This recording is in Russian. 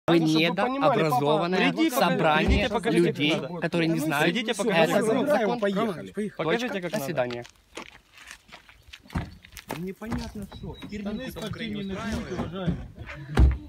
Вы недообразованное собрание людей, которые не знают этот закон. Покажите, как До свидания. Непонятно что. Штаны спортивные, уважаемые.